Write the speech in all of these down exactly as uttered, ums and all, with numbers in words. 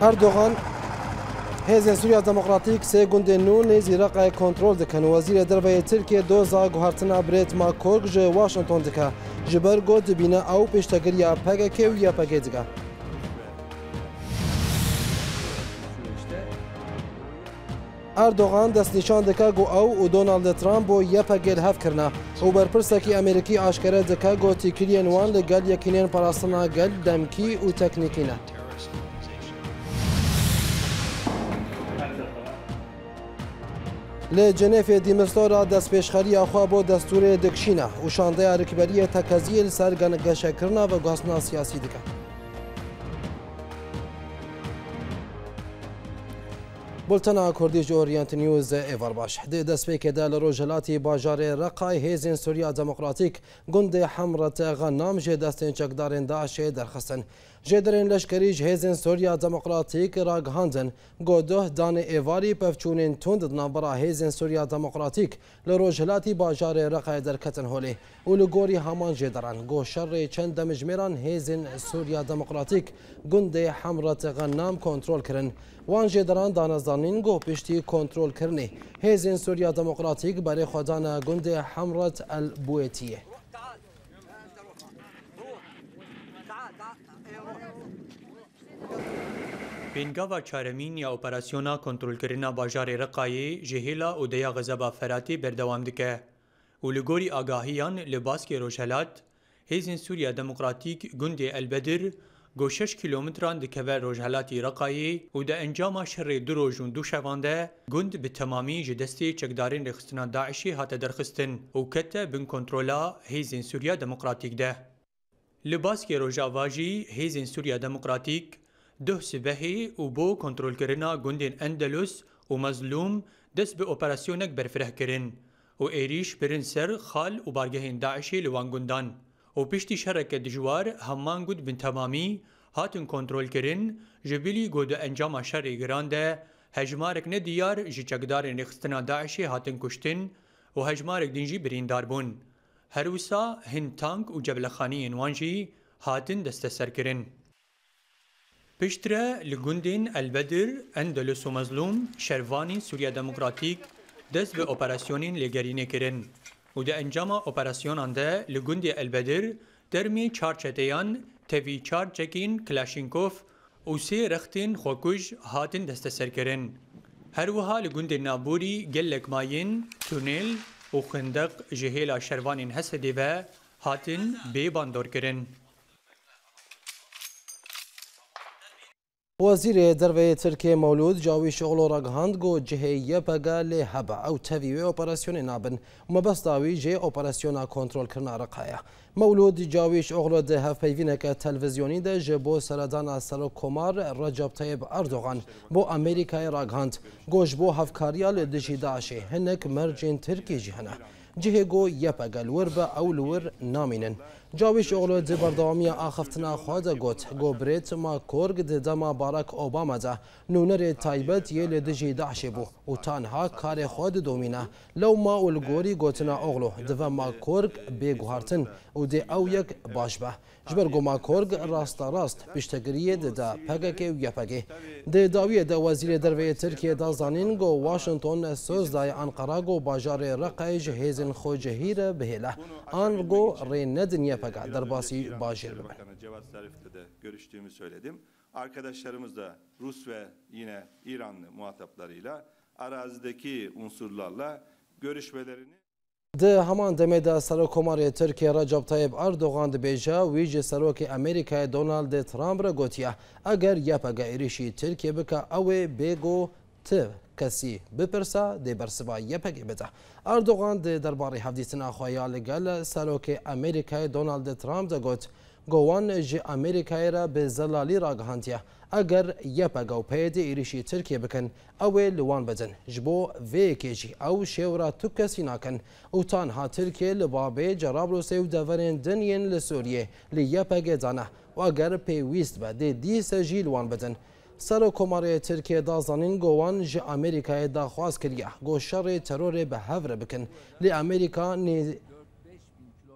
اردوغان هێزن سووریا دموکراتیک سێ گوندên nû nêzî Reqayê kontrol dikin. Wezîrê Derveyê Tirkiye doza guhartina Brêtma Korg ji Washington dike. Ji ber got dibîne ew pêştekiriya P K K û Y P G dike. Erdogan destnîşan dike got ew û Donald Trump û Y P G li hev kirine û berpirsekî Amerîkî aşkere dike got tîkiliyên wan li gel yekînên parastina gel demkî û teknîkî ne. Li Cenevê dîmistora destpêşxeriya xwe bo destûrê dikişîne û şandeya rikberiyê tekeziyê li ser geşekirina ve guhastina siyasî dike. Bultena Kurdî ji Orient News êvar baş. Di destpêkê de li Rojhilatê bajarê Reqay hêzên Sûriya Demokratîk gundê Hemret Xennam ji destên çekdarên Daişê derxistin. Jêderên leşkerî ji hêzên Sûriya Demokratîk ragihandin got duh danê êvarî pevçûnên tund di navbera hêzên Sûriya Demokratîk li Rojhilatê bajarê Reqayê derketin holê û li gorî heman jêderan got şerê çend demijmêran hêzên Sûriya Demokratîk gundê Hemret Xennam kontrol kirin. Wan jêderan danezdanîn got piştî kontrolkirinê hêzên Sûriya Demokratîk berê xwedana gundê Hemret el Bûyetiyê. Pêngava çaremîn ya operasyona kontrolkirina bajarê Reqayê ji hêla odeya Xezeba Feratê berdewam dike û li gorî agahiyan li baskê Rojhilat hêzên Sûriya Demokratîk gundê Elbedir got şeş kîlometran dikeve Rojhilatê Reqayê û di encama şerê du roj û du şevan de gund bi temamî ji destê çekdarên rêxistina Daişê hate derxistin û kete bin kontrola hêzên Sûriya Demokratîk de. Li baskê rojava jî hêzên Sûriya Demokratîk duh sibehê û bo kontrolkirina gundên Endelus û Mezlûm dest bi operasyonek berfireh kirin û êrîş birin ser xal û bargehên Daişê li wan gundan û piştî şereke dijwar heman gund bin temamî hatin kontrolkirin ji bilî got di encama şerê giran de hejmarek nediyar ji çekdarên rêxistina Daişê hatin kuştin û hejmarek din jî birîndar bûn. Her wisa hin tank û ceblexaniyên wan jî hatin desteserkirin. Piştre li gundên Elbedir, Endelus û Mezlûm şervanên Sûriya Demokratîk dest bi operasyonên lêgerînê kirin û di encama operasyonan de li gundê Elbedir dermê çar çeteyan tevî çar çekîn Kilaşinkov û sê rextên xwekuj hatin desteserkirin. Her wiha li gundê Naborî gelek mayîn, tunêl û xindeq ji hêla şervanên Hesedê ve hatin bêbandorkirin. Wezîrê Derveyê Tirkiye Mewlûd cawî şixlo ragihand got cihê Y P G lê hebe ew tevî wê operasyonê nabin û mebesta wî jê operasyona kontrolkirina Reqayê. Mewlûd cawî şixlo di hevpeyvîneke televizyonî de ji bo seredana Serokkomar Recep Tayyip Erdogan bo Amerîkayê ragihand got ji bo hevkariya li dijî Daişê hinek mercên Tirkî jî hene. Cihê got Y P G li wir be ew li wir namînin. Cawî şixlo di berdewamiya axiftina xwe de got got Brêtma Korg di dema Barack Obama de nûnerê taybet yê li dijî Daişê bû û tanha karê xwe didomîne. Lewma û li gorî gotina oxlo dive Korg bêguhartin û dê ew yek baş be. Ji ber got Korg rasta rast piştekiriyê dide P K K û Y P G. Di dawiyê de Wezîrê Derveyê Tirkiye da zanîn got Washington söz daye Ankara got bajarê Reqayê ji hêzên xwe cihî re bihêle. An got rê nedin Y P G derbasî bajêr bibe. Cevat Zarif'le de görüştüğümü söyledim. Arkadaşlarımız da Rus ve yine İranlı muhataplarıyla arazideki unsurlarla görüşmelerini Di heman demê de Serokkomarê Tirkiye Recep Tayyip Erdogan dibêje wî ji Serokê Amerîkayê Donald Trump re gotiye eger Y P G êrişî Tirkiye bike ew ê bêgo ti kesî bipirse dê bersiva Y P G bide. Erdogan di derbarê hevdîtina xwe ya li gel Serokê Amerîkayê Donald Trump de got got wan ji Amerîkayê re bi zelalî ragihandiye eger Y P G û P Y D êrişî Tirkiye bikin ew ê li wan bidin ji bo vê yekê jî ew şêwra tu kesî nakin û tanha Tirkiye li babê Cerablûsê û deverên din yên li Sûriyê li Y P G dane û eger pêwîst be dê dîse jî li wan bidin. Serokkomarê Tirkiye da zanîn got wan ji Amerîkayê daxwaz kiriye got şerê terorê bi hev re bikin lê Amerîka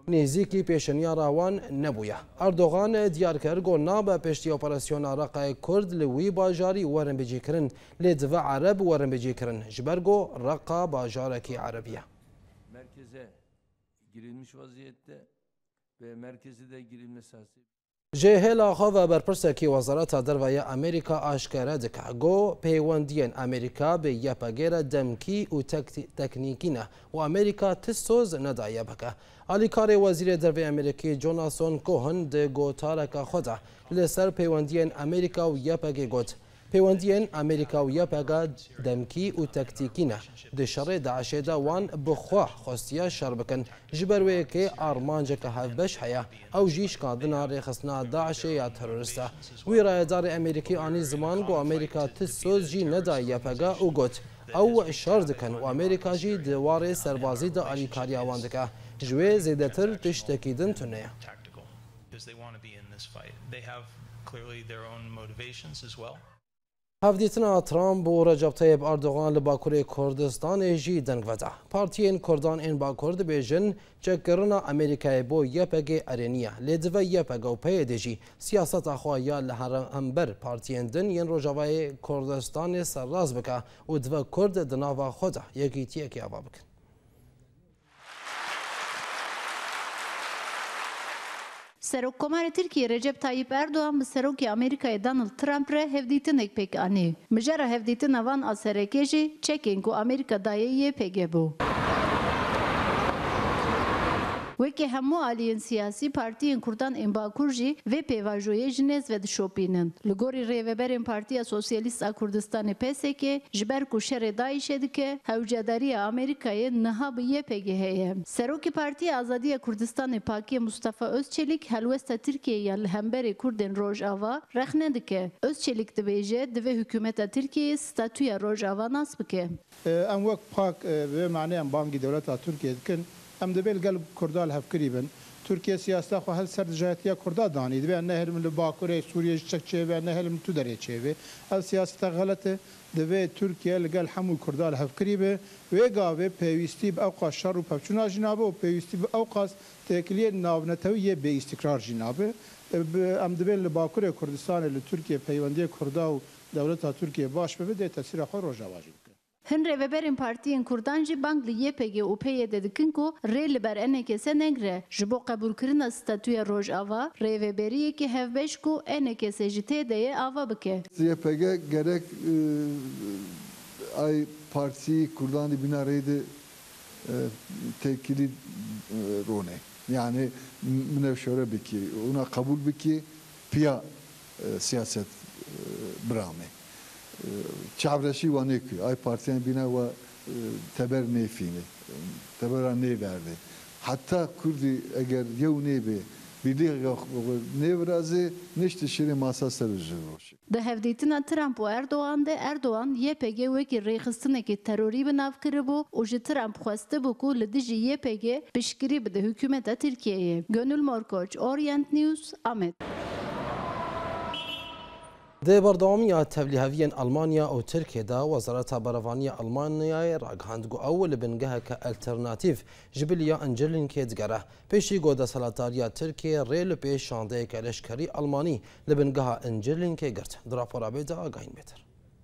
نێزیکی پێشەنیارا وان نەبووە. ئەردۆغان دیار کرد گۆ نابە پشتی ئۆپەراسیۆنا ڕقای کورد لە وی باژاری وەرنبەجێکردن لێ دڤە عەرەب وەرنبەجێکردن ji ber گۆ ڕقا باژارێکی عەرەبیە. Merkeze girilmiş vaziyette ve merkezi de girilmesi hasebiyle ji hêla xwe ve berpirsekî Wezareta Derve Amerîka aşkere dike got peywendiyên Amerîka bi Y P G re demkî û teknîkî ne û Amerîka tis soz nedaye bike. Alîkarê Wezîrê Derve Amerîkî Jonathan Cohen di gotareka xwe de li ser peywendiyên Amerîka û Y P G got. Peywendiyên Amerîka û Y P G demkî û teknîkî ne di şerê Daişê de wan bi xwe xwestiya şer bikin ji ber wê yekê armanceke hevbeş heye ew jî şikandina rêxistina Daişê ya terorist e. Wî rayedarê Amerîkî anî ziman got Amerîka tis soz jî neda Y P G û got ew şer dikin û Amerîka jî di warê serbazî de alîkariya wan dike. Ji wê zêdetir tiştekî din tune ye. Hevdîtina Trump û Recep Tayyip Erdogan li Bakurê Kurdistanê jî deng veda. Partiyên Kurdan ên Bakur dibêjin çekkirina Amerîkayê bo Y P G erêniye. Lê dive Y P G û P Y D jî siyaseta xwe ya li hember partiyên din yên Rojavayê Kurdistanê serraz bike û dive Kurd di nava xwe de yekîtiyekê ava bikin. Serokkomarê Tirkiye Recep Tayyip Erdogan bi Serokê Amerîkayê Donald Trump re hevdîtinek pêk anî. Mijara hevdîtina van a serekê jî çekên ku Amerîka dayê Y P G bû. Wekî hemû aliyên siyasî partiyên Kurdan ên Bakur jî vê pêvajoyê ji nêz ve dişopînin. Li gorî rêveberên Partiya Sosyalîst a Kurdistanê P S K ji ber ku şerê Daişê dike hewcedariya Amerîkayê niha bi Y P G heye. Serokê Partiya Azadiya Kurdistanê Pakê Mustafa Özçelik helwesta Tirkiyeyê ya li hemberê Kurdên Rojava rexne dike. Özçelik dibêje divê hikûmeta Tirkiyeyê statûya Rojava nas bike. Em wek pak vê maneyan bangî dewleta Tirkiye dikin em dibê gelb Kurda li hevkirî bin. Türkiye siyaseta xwe hel ser dijatiya Kurda danî divê ne helim li Bakurê Sûriye ji çek çêve ne helim tu derê çêve. Ev siyaseta xelet e divê Türkiye li gel hemû Kurda li hevkirî be wê gavê pêwîstî bi ewqas şer û pevçûna jî nabe û pêwîstî bi ewqas têkiliyên navnetewî yê bêîstikrar jî nabe. Em dibê li Bakurê Kurdistanê li Türkiye peywendiyê Kurda û dewleta Türkiye baş bibe dê tesîra xwe Rojava jî bike. Hin rêveberên partiyên Kurdan jî bang li Y P G û P Y D dikin ku rê li ber enekese negre ji bo qebûlkirina statûya Rojava rêveberiyekî hevbeş ku enekese ji tê de ye ava bike. Y P G gerek ay partî Kurdanê bîna rê de têkilî rone. Yani minevşore bikî ona kabul bikî piya siyaset birame. Çavreşi ve nekü, ay partiyen bina ve teber nefini, tebera ne verdi. Hatta Kurdi eğer yev nebe, birliğe nevrazi, neşte şiri masa serüzü roşi. De hevdîtina Trump û Erdogan de Erdogan Y P G wekî rêxistinekî terorî bi nav kiribû û ji Trump xweste bû ku li dijî Y P G piştgirî bide hikûmeta Tirkiyeyê. Gönül Morkoç, Orient News, Amed. Di berdewamiya tevlîheviyên Almanya û Tirkiye de Wezareta Berevaniya Almanyayê ragihand got ew li bingeheke alternatîv ji biliya Incirlînkê digere. Pêşî got deselatariya Tirkiye rê li pêş şandeyeke leşkerî Almanî li bingeha Incirlînkê girt. Di rapora bê de agahîn bêtir.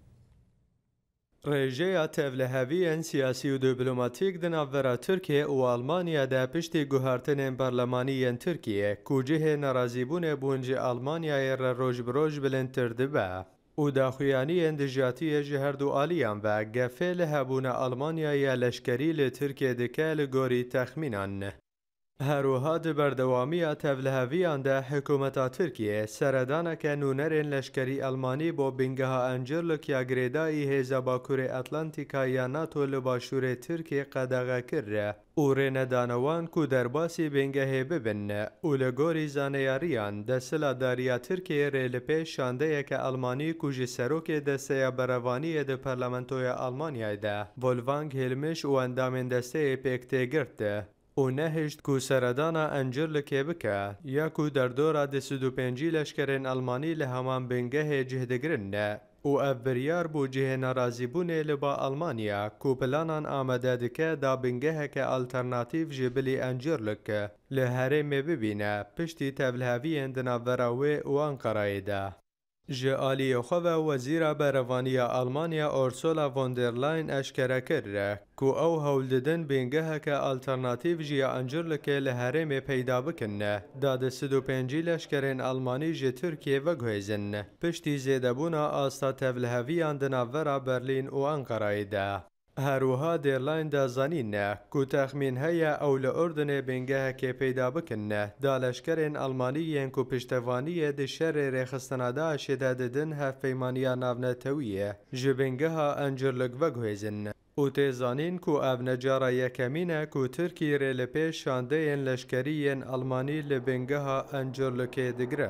Rêjeya tevliheviyên siyasî û diplomatîk di navbera Tirkiye û Almanya de piştî guhartinên berlemanî yên Tirkiye ku cihê nerazîbûnê bûn ji Almanyayê re roj bi roj bilindtir dibe û daxuyaniyên dijatiyê ji her du aliyan ve gefê li hebûna Almanyaya leşkerî li Tirkiye dike li gorî texmînan. Herûha di berdewamiya tevliheviyan de hikûmeta Tirkiye seredaneke nûnerên leşkerî Almanî bo bingeha Incirlik ya girêdayî hêza Bakurê Atlantîka ya NATO li başûrê Tirkiye qedexe kir û rênedanewan ku derbasî bingehê bibin û li gorî zaneyariyan desiladariya Tirkiye rê li pêş şandeyeke Almanî ku ji serokê desteya berevaniyê di Parlamentoya Almanyayê de Wolfgang Hilmiş û endamên desteyê pêk tê girt û nehişt ku seredana Incirlikê bike ya ku derdora di sî û pêncî leşkerên Almanî li heman bingehê cih digirin و ev biryar bû cihê nerazîbûnê li ba Almanya ku planan amade dike da bingeheke alternatîv ji bilî encirlik li herêmê bibîne piştî tevliheviyên di navbera wê û Ankarayê de. Ji aliyê xwe ve Wezîra Berevaniya Almanya Ursula von der Leyen eşkere kir ku ew hewl didin bingeheke alternatîv ji ya encirlikê li herêmê peyda bikin da di sed û pêncî leşkerên Almanî ji Tirkiye veguhêzin piştî zêdebûna asta tevliheviyan di navbera Berlîn û Ankarayê de. Herwiha der Leyen de zanîn ku texmîn heye ew li Urdunê bingehekê peyda bikin da leşkerên Almanî yên ku piştevaniyê di şerê rêxistina Daişê de didin hevpeymaniya navnetewî ji bingeha encirlik veguhêzin. û tê zanîn ku ev ne cara yekemîn e ku Tirkiye rê li pêş şandeyên leşkerî yên Almanî li bingeha encirlikê digire.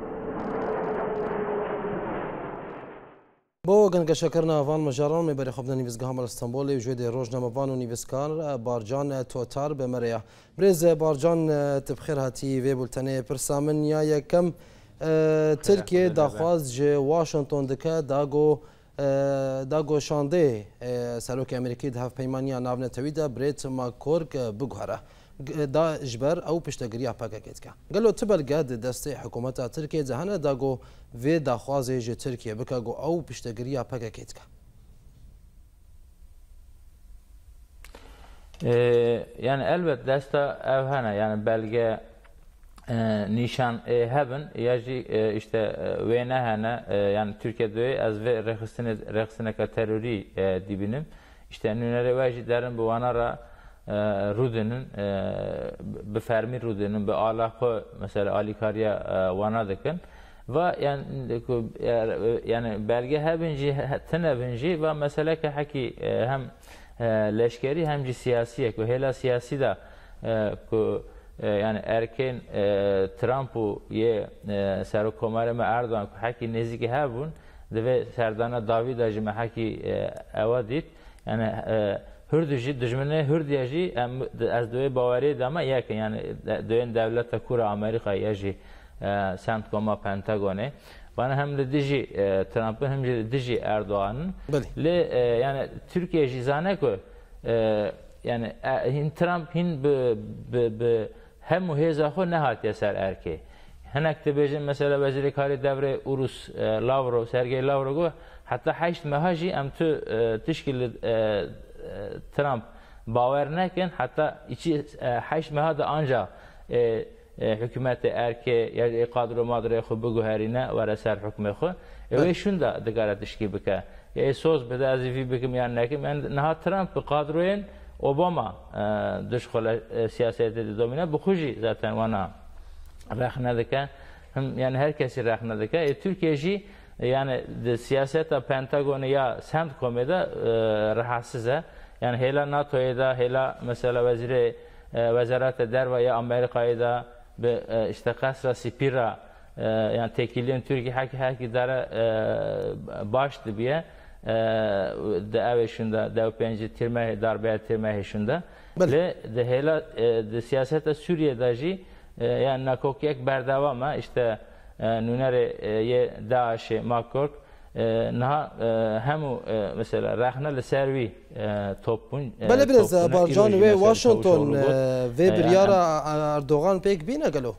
بۆ گەنگەشەکردنا ئەڤان مەژاران مێبەری خۆبنە نیویزگەها ئەستەمبۆڵی ژێ دێ ڕۆژنامەڤان و نیویسکار بارجان تۆتار بەمەرەیە برێز بارجان تبخێر هاتی وێ بولتەنێ پرسا من یا یەکەم ترکیە داخواز ji Washington dike da goşandê Serokê Amerîkî di hevpeymaniya navnetewî de Brett McCork biguhere da ji ber ew piştegiriya pekekê dike. Gelo ti belge di destê hikûmeta Tirkiye de hene da got vê daxwazê ji Tirkiye bike got ew piştegiriya pekekê dike. Yani elbet desta ev hene yani belge nişan hebin ya jî işte wê ne hene yani Türkiye'de ez ve rexistineke terörî dibînim işte nûnerê we jî derin bi wana re rûdinin bi fermî rûdinin bi ala xwe mesela alîkariya wana dikin ve yani yani belge hebin jî tinebin jî ve meseleke hekî hem leşkerî hem jî siyasî ku hêla siyasî de ku yani erken Trump û yê Serokkomarê me Erdogan ku hekî nêzîkî hebûn divê serdana dawî de ji me hekî ewa dît yani hûrdû jî dijminê hûrdiya jî ez divê baweriyê de me yekin yani doyên devleta kura Amerîkayê jî Centcom'a Pentagonê bana hem li dijî Trump'ın hem li dijî Erdogan'ın lê yani Türkiye jî zane ku yani hin Trump hin bi hemû hêza xwe nehatiye ser erkê. Hinek dibêjin mesela Wezîrê Karî devrê Rûs Lavrov Sergey Lavrov got heta heşt meha jî em tu tişkî li Trump bawer nekin heta içî heşt meha de anca hikûmetê erkê ya qadro madrê xwe biguherîne were ser hukmê xwe wê şûn de digare tişkî bike. Ê soz bide ez ê vî bikim yan nekim yani niha Trump bi qadroyên Obama dışxole siyasetê domine bu xwe jî zaten wana rexne dike yani herkesî rexne dike e Türkiye jî yani di siyaseta Pentagonê ya Centcom'ê de rahatsız e yani hêla NATO'ya da hêla mesela Wezîrê Wezareta Derve ya Amerîkayê da bi işte qesra Spîra yani tekiliyên Türkiye hekî hekî dere baş dibiye de ev şunda de pêncî tirme darbeya tirme şunda le de hêla de siyaseta Sûriye'de jî yani nakokiyek berdewam işte nûnerê yê Daişê McCork niha hemû mesela rexne li ser wî topbûn belê biraz barcan wê Washington vê biryara Erdogan pêk bîne gelo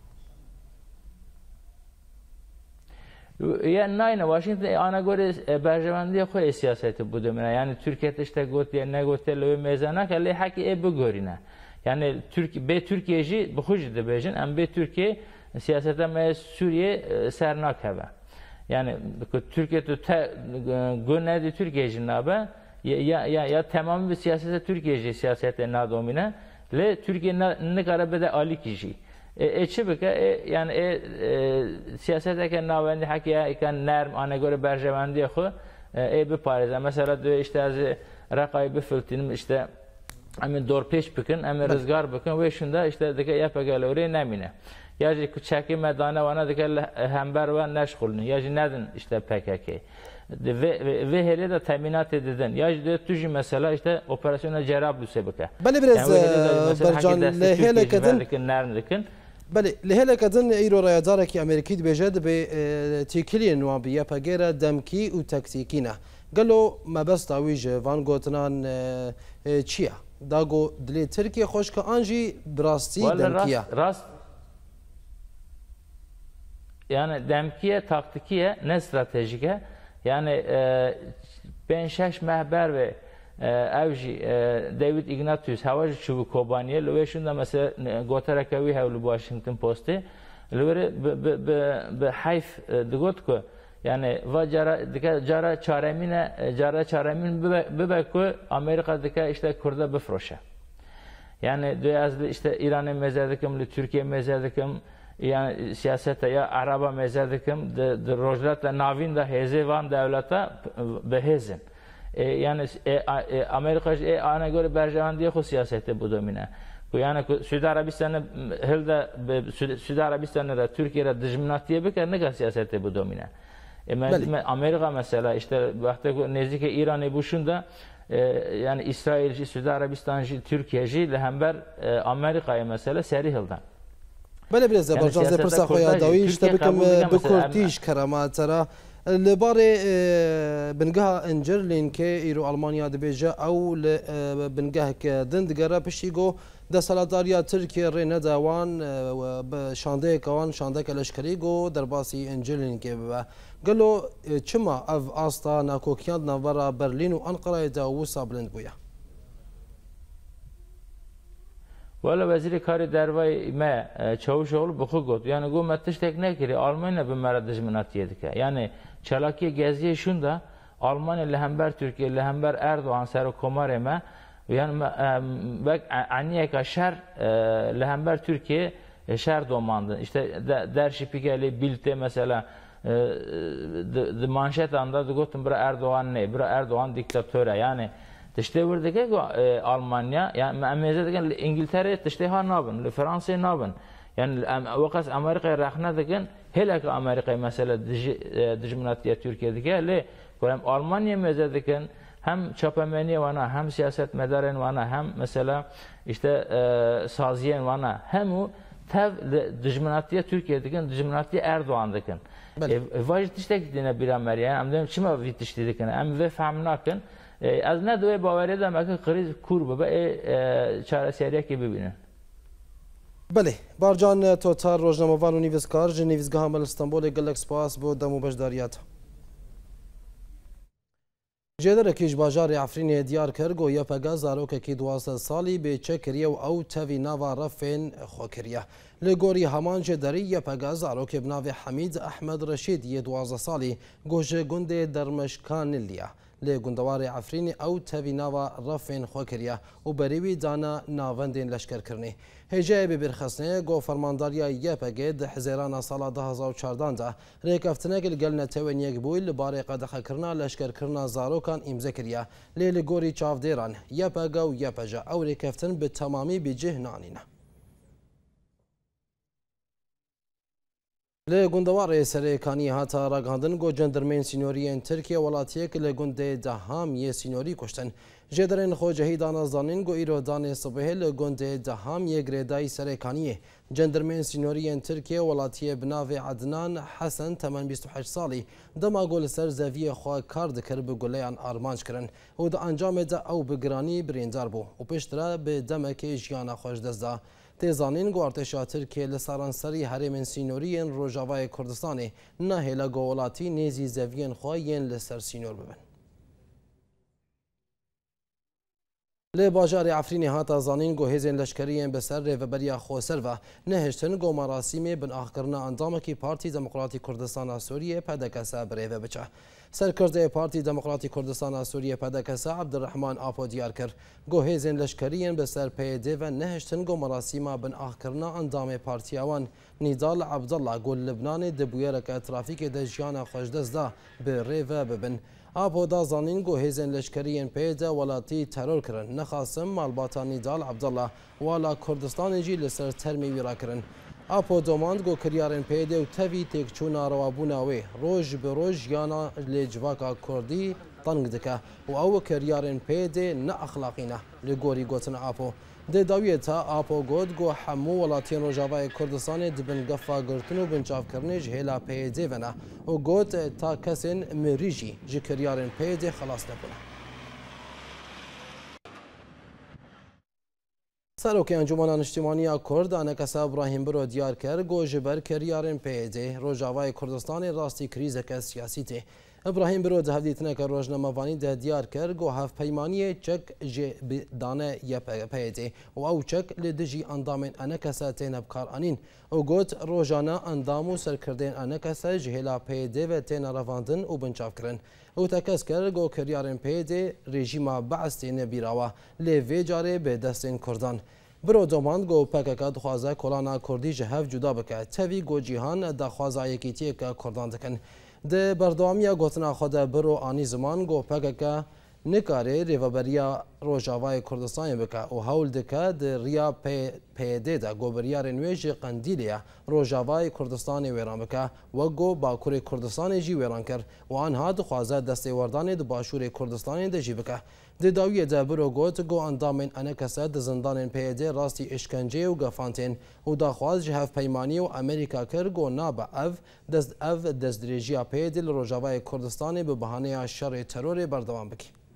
yani nayne Washington ana göre berjevendiye xwe siyaseti bu demine yani Türkiye'de işte gotiye ne gotiye le mezana kelle haki e bu görüne yani Türkiye be Türkiye jî bu xwe de bejin em be Türkiye siyasete me Suriye sernak heve yani Türkiye'de gönedi Türkiye jinabe ya ya ya tamam bir siyasete Türkiye jî siyasete na domine le Türkiye ne karabede ali kişi e çi bike e yani e siyaseteke navendi hakiya iken nerm ana göre berjevendiye xwe e bi parêze mesela de işte ez raqayı bi filtinim işte em dor pêş bikin em rizgar bikin ve şunda işte dike yapege lorê nemine ya jî çekî medane wana dike hember ve neşxulun ya jî nedin işte P K K ve ve hele de teminat edildin ya jî de tu jî mesela işte operasyona Cerablus'e bike belê biraz bercan le hele kedin nerdikin بله لهلا كدن ايرو ريادارك امريكي بجد بتيكلي نوابيه بغير دمكي وتكتيكينا قالوا ما بس تعويج فان غوتنان تشيا داغو دلي تركيا خوش كانجي براستي دمكيا راست yani demkiye taktikiye ne stratejike yani ben şeş mehber ve evji David Ignatius havacı çubu kobaniye ve şunda mesela gotarakavi havlu Washington Post'e lüveri be hayf digot ko yani va cara dika cara çaremine cara çaremin bebek Amerika'daki işte Kurda befroşa yani dünyada işte İran'ın mezardıkım Türkiye mezardıkım yani siyasete ya Araba mezardıkım de rojlatla navin da hezevan devleta behezin yani Amerika ana göre berjavan diye o siyasette bu domine yani Suudi Arabistan'ı hilde Suudi Arabistan'ı Türkiye'de dijminatiye bekar ne kadar siyasette bu domine Amerika mesela işte vakti nezdeki İran'ı buşunda yani İsrailci, Suudi Arabistan'cı, Türkiye'ci lehember Amerika'ya mesela seri hilden بله بله زبرجان زي برسا خويا داويش تبكم بكورتيش كرامات ترى لباري بنقها انجر لين كي ايرو المانيا دبيجا او بنقها كدند قرا بشيغو دا سالاداريا تركيا رينا داوان بشاندي كوان شاندي كلاشكريغو درباسي انجر لين كي قالوا تشما اف استا ناكوكيان نافرا برلين وانقره داوسا بلند بويا Valla veziri kari dervay me Çavuşoğlu buku got. Yani bu mettiş tekne kiri Almanya bir meradizminat yedik. Yani Çalakiye geziye şunda Almanya lehember Türkiye lehember Erdoğan sero komareme yani bak aniyeka şer lehember Türkiye şer domandı. İşte derşipikeli bilte mesela de manşet anda de gotun bira Erdoğan ne? Bira Erdoğan diktatöre yani تشتي وردك ألمانيا يعني مأميزة كان إنجلترا تشتي ها نابن لفرنسا نابن يعني وقت أمريكا رحنا ذكن هلاك أمريكا مثلا دجمناتية تركيا ذكى ليه كلام ألمانيا ميزة ذكن هم شابمانية وانا هم سياسة مدارين وانا هم مثلا işte سازيين وانا هم تف دجمناتية تركيا ذكن دجمناتية Erdoğan ذكن واجد تشتي كدينا برامريا أم دم شما في تشتي ذكن أم في فهمناكن از نه دوی باوری دارم که قریز کور به چهار سریع کی ببینن. بله بارجان توتار روزنامه‌وان و نویسکار نویسگاه مال استانبول گلکس پاس بود دمو بجداریات. جدر کیش بازار عفرین دیار کرد و یا پگاز زاروک کی دوازده سالی به چکریه و او توی نوا رفین خوکریه. لگوری همان جدری یا پگاز زاروک بناو حمید احمد رشید یه دوازده سالی گوشه گنده درمشکان لیا. لگندوار عفرین او توی نوا رفین خوکریه و بریوی دانا ناوندین لشکر کرنی. هجای ببرخصنه گو فرمانداریا یه پگید حزیران سال ده هزار و چهارده ده ریکفتنه گل گلنه توین یک بویل باره قدخ کرنا لشکر کرنا زاروکان امزه کریه لیل گوری چاف دیران یه پگا و یه پجا او ریکفتن به تمامی بجه نانینه. لگندوار سرکانی هاتا راگاندن گو جندرمین سینوریین ترکیه ولاتیک لگنده دهام یه سینوری کشتن. جدرین خو جهیدان زانین گو ایرو دان صبح لگنده دهام یه گریدای سرکانیه. جندرمین سینوریین ترکیه ولاتیه بناو عدنان حسن تمن بیست و هشت سالی دما گل سر زویه خواه کارد کرد به گلیان آرمانج کرن و دا انجام ده او بگرانی بریندار بو و پشتره به دمک جیانا خوش دزده. تیزانین گو ارتشا ترکیه لسارانسری هرمین سینوریین روژاوای کردستانی نهیلا گولاتی نیزی زویین خواهین لسر سینور ببن. لی باجار عفرین هاتا زانین گو هزین لشکریین بسر ریوبریا خوسر و نهشتن گو مراسیمی بن آخرنا اندامکی پارتی دموکراتی کردستان سوریه پدکسه بریوه بچه. سرکرده پارتی دموکراتی کردستان سوریه پدکسه عبدالرحمن آپو دیار کرد گو هزین لشکریین بسر پیده و نهشتن گو مراسیما بن آخرنا اندام پارتی آوان نیدال عبدالله گو لبنان دبویرک ترافیک دجیان خوشدزده بریوه ببن. آپو دا زانین گو هزین لشکریین پیده ولاتی ترور کرن نخاسم مالباتا نیدال عبدالله والا کردستان جی لسر ترمی ویرا کرن. آپو دوماند گو کریارن پیده و توی تکچونا روابوناوی روژ به روژ یانا لجواکا کردی طنگ دکه و او کریارن پیده نه اخلاقینه لگوری گوتن آپو ده داویتا آپو گود گو همو ولاتین روجاوای کردستان دبن گفا گرتن و بنچاف کرنه جهلا پیده ونه و گود تا کسین مریجی جه کریارن پیده خلاص نبونه. سروکی انجمن اجتماعی کرد آنکس ابراهیم برو دیار کرد گوجه بر کریارن پیده روجاوای کردستان راستی کریزه که سیاسی ته. ابراهیم برو ده هدیتنه که روزنامه‌وانی ده دیار کرد گو هف پیمانی چک جه دانه یه پیده و او چک لدجی اندامن آنکسا تین بکار آنین و گوت روزانه اندام و سرکردن آنکسا جهلا پیده و تین رواندن و بنچاف کرن او تکس کرد گو کریارن پیده رژیم بعث تین بیراوه لیوی جاره به دستین کردان برو دوماند گو پکک دخوازه کلانا کردی جهف جدا بکه تاوی گو جیهان دخوازه یکیتی که کردان دکن ده بردوامی گوتنا خود برو آنی زمان گو پکک نکاره ریوبریا روجاوای کردستان بکه و هول دکه ده ریا پیده ده گو بریار نویج قندیلیا روجاوای کردستان ویران بکه و گو باکور کردستان جی ویران کر و آنها دخوازه دسته وردان ده باشور کردستان ده جی بکه ده داویه ده برو گوت گو اندامین انکسه ده زندان پیده راستی اشکنجه و گفانتین و داخواز جهف پیمانی و امریکا کر گو نابا اف دست اف دست دریجیا پیده لروجاوای کردستان به بهانه شر ترور بردوام بکی.